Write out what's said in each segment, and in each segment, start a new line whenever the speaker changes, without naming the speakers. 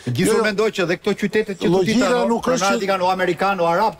Gjithë mendoj që dhe këto qytetet që të o amerikan, o arab,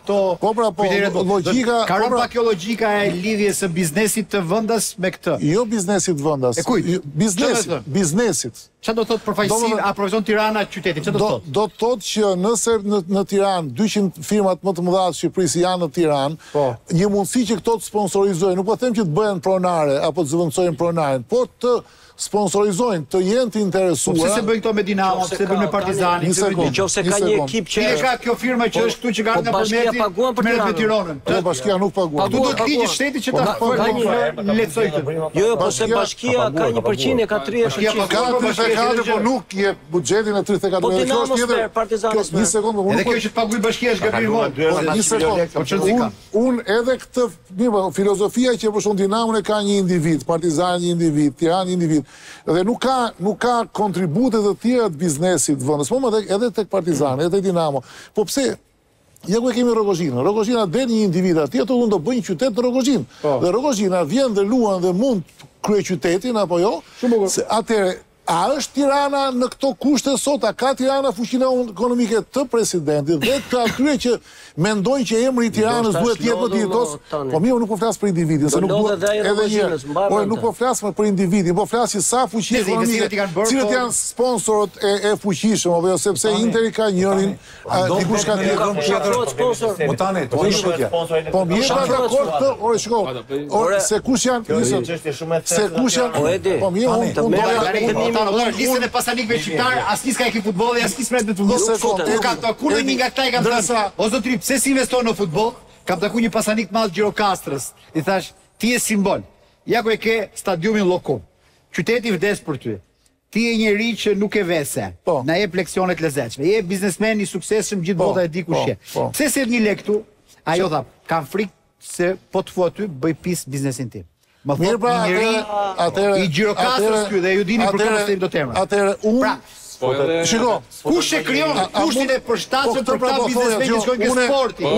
logjika...
Ka rënë pa kjo logjika e lidhjes së biznesit të vendas me këtë?
Jo biznesit vendas.
E kujt?
Biznesit.
Çfarë do thotë përfaqësi aprovizon Tirana qytetin? Çfarë do thotë?
Do të thotë që nëse në Tiranë 200 firmat më të mëdha të Shqipërisë janë në Tiranë, një mundësi që këto të sponsorizojnë, nuk po them që të bëhen pronare apo të zëvendësojnë pronaren, po të sponsorizojnë, të jenë të interesuar.
Po pse se bëjnë këto me Dinamo, pse bëjnë me Partizanin?
Nëse ka një ekip që
ka kjo firma që është këtu që ka nga përmeti, merret me Tiranën.
Po bashkia nuk paguan.
Po duhet ligji shteti që ta lehtësoj këtë.
Jo, po se bashkia ka 1% e ka 30%.
Ka 34, po nuk jep buxhetin e 34.
Po Dinamo sper, Partizani sper.
Një sekondë,
edhe kjo që të paguaj bashkia është gabim vonë.
Një sekondë. Unë edhe këtë, filozofia që për shumë Dinamon e ka një individ, Partizani një individ, Tirana një individ, dhe nuk ka kontributet të tjera të biznesit vëndës, po më edhe tek Partizani, edhe tek Dinamo. Po pse? Ja ku e kemi Rogozhinën. Rogozhina del një individ atje, të unë do bëjnë qytet në Rogozhinë. Dhe Rogozhina vjen dhe luan dhe mund krye qytetin, apo jo? Atëre, a është Tirana në këto kushte sot? A ka Tirana fuqinë ekonomike të presidentit dhe të atyre që mendojnë që emri i Tiranës duhet të jetë më ditos? Po mirë, nuk po flas për individin, se nuk duhet edhe një. Nuk po flas për individin, po flas si sa fuqi ekonomike, cilët janë sponsorët e fuqishëm, apo jo sepse Interi ka njërin, dikush ka tjetër.
Mutani, po shkojë.
Po mirë, pa dakord këtë, ore shiko. Se kush janë, se kush janë. Po mirë,
listën e pasanikëve shqiptarë, asnjë s'ka ekip futbolli, asnjë s'mret me futboll. Kur një nga këta i kam thënë, o zotri, pse si investon në futboll? Kam taku një pasanik madh Gjirokastrës. I thash, ti je simbol. Ja ku e ke stadiumin Llokum. Qyteti vdes për ty. Ti je njeri që nuk e vese. Na jep leksione të lezetshme. Je biznesmen i suksesshëm, gjithë bota e di kush je. Pse se një lek këtu? Ajo tha, kam frikë se po të fu aty bëj pis biznesin tim. Më thotë një njeri i Gjirokastrës ky dhe ju dini për këtë do tema.
Atëre unë shiko,
kush e krijon kushtin e përshtatshëm për këta biznesmen që shkojnë ke sporti?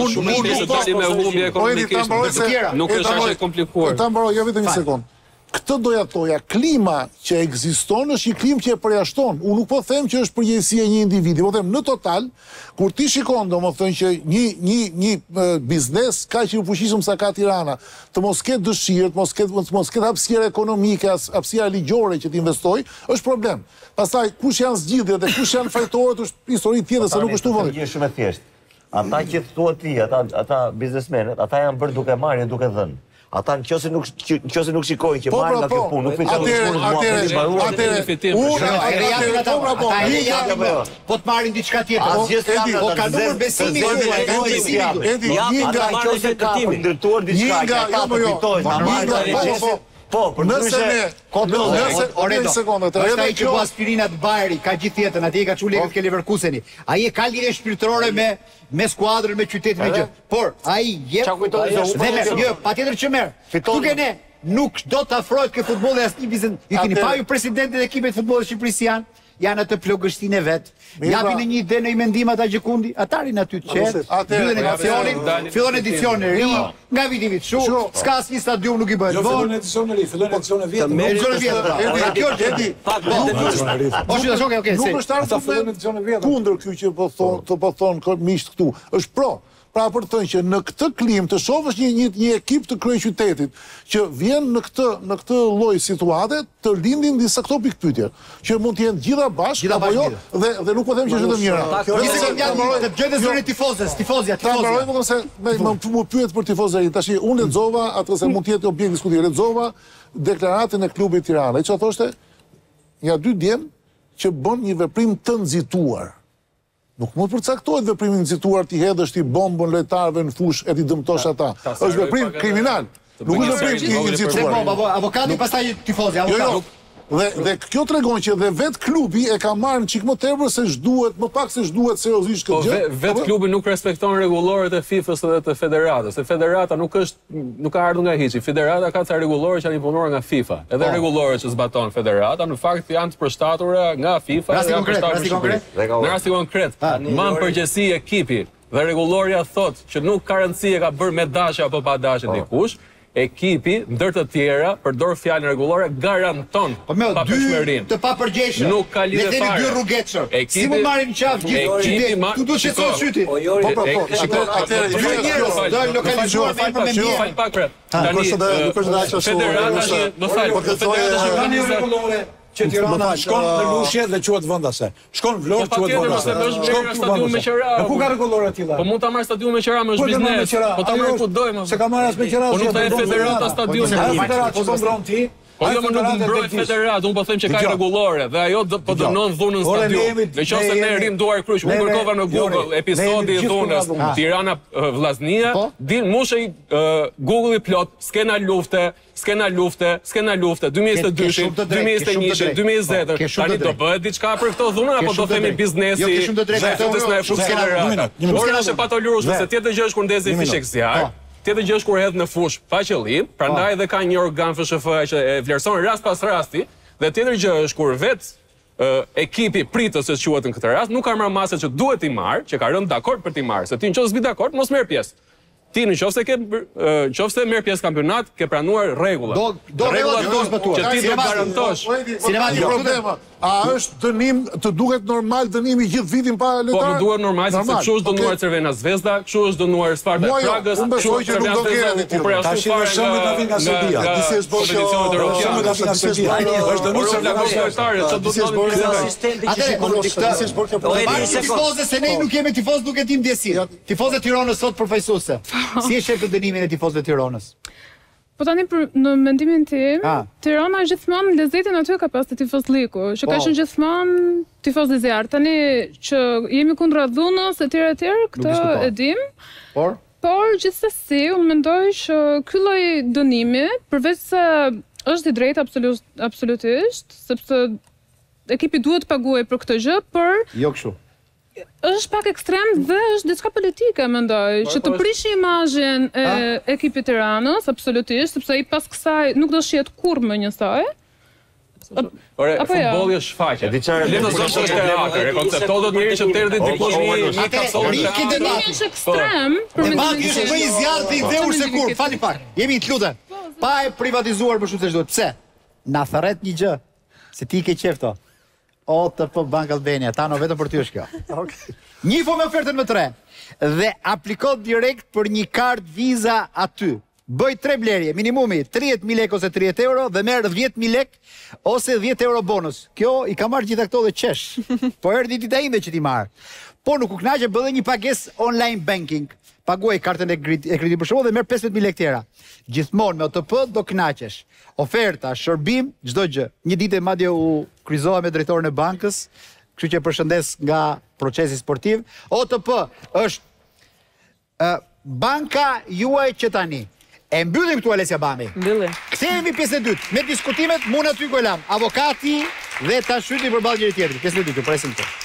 Nuk është ashtu e komplikuar.
Ta mbaroj jo vetëm një sekond. Këtë doja thoja, klima që ekziston është një klimë që e përjashton. Unë nuk po them që është përgjegjësia e një individi, po them në total, kur ti shikon domethënë që një biznes kaq i fuqishëm sa ka Tirana, të mos ketë dëshirë, të mos ketë hapësirë ekonomike, hapësira ligjore që të investojë, është problem. Pastaj kush janë zgjidhjet dhe kush janë fajtorët është histori tjetër, se nuk është vëllë.
Është shumë e thjeshtë. Ata që thuat ti, ata biznesmenët, ata janë bërë duke marrë e duke dhënë. Ata nëse nuk shikojnë që marrin nga kjo punë, nuk
po të marrin diçka tjetër. Po ka numër besimi
ndërtuar diçka që ata përfitojnë. Po, për
nëse është ai që bu aspirinat Bajri, ka gjithë jetën, atje i ka çu lekët ke Leverkuseni. Ai e ka lidhje shpirtërore me skuadrën, me qytetin, me gjë. Por ai jep jo, patjetër që merr. Duke ne nuk do të afrohet ke futbolli asnjë biznes. I keni pa ju presidentit e ekipit futbollit shqipërisë janë atë plogështinë e vet. Japin një ide në mendim ata Gjekundi, atarin aty të qetë. Mbyllën negacionin, fillon edicioni i ri, nga viti vit shu, s'ka asnjë stadium nuk i bëhet.
Jo fillon edicioni i ri, fillon edicioni vjetë.
Kjo është edi.
Nuk është argument kundër ky që po thon miqt këtu. Është pro. Pra për të thënë që në këtë klimë të shohësh një ekip të kryeqytetit që vjen në këtë lloj situate të lindin disa këto pikpyetje që mund të jenë gjitha bashkë apo jo dhe nuk po them që është vetëm njëra.
Të gjëjë zërin tifozja.
Ta mbaroj vetëm se më pyet për tifozërin. Tash unë lexova atë se mund të jetë objekt diskutimi. Lexova deklaratën e klubit Tirana. Çfarë thoshte? Ja 2 djem që bën një veprim të nxituar. Nuk mund përcaktohet veprimi i nxituar ti hedhësh ti bombën lojtarëve në fushë e ti dëmtosh ata. Është veprim kriminal. Nuk është veprim i nxituar.
Avokati pastaj tifozja, avokat.
Dhe kjo tregon që dhe vet klubi e ka marrë çik më tepër se ç'duhet, më pak se ç'duhet seriozisht këtë gjë.
Vet klubi nuk respekton rregullorët e FIFA-s dhe të federatës. Se federata nuk ka ardhur nga hiçi. Federata ka ca rregullore që janë imponuar nga FIFA. Edhe rregullorët që zbaton federata në fakt janë të përshtatura nga FIFA dhe nga Shqipëria. Në rasti konkret, më në përgjithësi ekipi dhe rregulloria thotë që nuk ka rëndësi e ka bërë me dashje apo pa dashje dikush. ekipi, ndër të tjera, përdor fjalën rregullore, garanton papërshmërinë.
Të papërgjeshëm.
Nuk ka lidhje fare.
Le themi dy rrugëçër. Si më marrin qafë gjithë qytetin? Tu duhet të shkon qyti. Po, dy njerëz do lokalizuar me mendje.
Fal pak pre. Tani federata
që Tirana shkon në Lushnjë dhe quhet vendase. Shkon në Vlorë quhet vendase.
Shkon stadium me qera.
Ku ka rregullore të tilla?
Po mund ta marr stadium me qera, më është biznes. Po ta marr ku dojmë.
Se ka marrë as me qera.
Po nuk ka federata stadium.
Federata po mbron ti.
Po jo më nuk mbroj federat, unë po them që ka rregullore dhe ajo po dënon dhunën stadium. Nëse ne rim duar kryq, unë kërkova në Google episodi i dhunës Tirana Vllaznia, din mushej Google i plot, skena lufte, 2022, 2021, 2020. Tani do bëhet diçka për këto dhunën apo do themi biznesi?
Jo, ke shumë të drejtë këto.
Ora është patolurueshme se tjetër gjë është kur ndezi fishek zjarr. Tjetër gjë është kur hedh në fush pa qëllim, prandaj edhe ka një organ FSHF-ja që e vlerëson rast pas rasti, dhe tjetër gjë është kur vetë ekipi pritës që quhet në këtë rast nuk ka marrë masat që duhet i marrë, që ka rënë dakord për t'i marrë, se ti nëse s'bi dakord mos merr pjesë. Ti nëse merr pjesë kampionat, ke pranuar rregulla.
Do rregullat do zbatuar.
Që ti do garantosh.
Sinematik problema. A është dënim, të duket normal dënimi gjithë vitin para lojtarë?
Po, më duhet normal, sepse kështu është dënuar Cervena Zvezda, kështu është dënuar Sparta Pragës,
kështu është Cervena Zvezda,
tash në shumë të vinë nga Serbia. Disi është bërë shumë të nga Serbia. Është dënuar flagos lojtare, çfarë do të
thonë? Tifozë se ne nuk jemi tifozë duke tim ndjesin. Tifozët e Tiranës sot përfaqësuese. Si e shef të dënimin e tifozëve të Tiranës?
Po tani në mendimin tim, Tirana gjithmonë lezetin aty ka pas të tifozliku, që ka qenë gjithmonë tifozë zjarr. Tani që jemi kundra dhunës e tjerë, këtë e dim. Por gjithsesi, unë mendoj që ky lloj dënimi, përveç se është i drejtë absolutisht, sepse ekipi duhet të paguajë për këtë gjë, por
jo kështu.
Është pak ekstrem dhe është diçka politike, mendoj, që të prishi imazhin e ekipit Tiranës, absolutisht, sepse i pas kësaj nuk do shihet kurrë më njësoj.
Ore, futbolli është shfaqje. Le të thosh është teatër, e konceptohet njëri që terdhi dikush një kapsol.
Riki dënimi është ekstrem.
Debati është më i zjarrt dhe i dheur se kur. Fali pak. Jemi të lutem. Pa e privatizuar më shumë se ç'duhet. Pse? Na tharret një gjë. Se ti ke qef to. OTP Bank Albania, tano vetëm për ty është kjo. Njifo me ofertën më 3 dhe aplikot direkt për një kart Visa aty. Bëj 3 blerje, minimumi 30.000 lek ose 30 euro dhe merr 10.000 lek ose 10 euro bonus. Kjo i ka marrë gjitha këto dhe qesh. Po erdhi dita ime që ti marr. Po nuk u kënaqe, bëdhe një pagesë online banking. Paguaj kartën e kreditit për shembull dhe merr 15.000 lek tjera. Gjithmonë me OTP do kënaqesh. Oferta, shërbim, çdo gjë. Një ditë madje u kryqëzova me drejtorin e bankës, kështu që përshëndes nga procesi sportiv. OTP është banka juaj që tani. E mbyllim këtu Alesia Bami.
Mbyllim.
Kthehemi pjesën e dytë me diskutimet, Muna Tygolam, avokati dhe ta shyti përballë njëri tjetrit. Pjesën e dytë, presim këtu.